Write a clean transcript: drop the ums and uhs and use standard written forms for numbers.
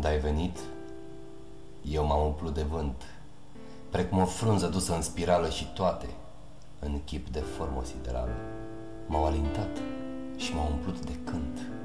Când ai venit, eu m-am umplut de vânt, precum o frunză dusă în spirală, și toate, în chip de formă siderală, m-au alintat și m-au umplut de cânt.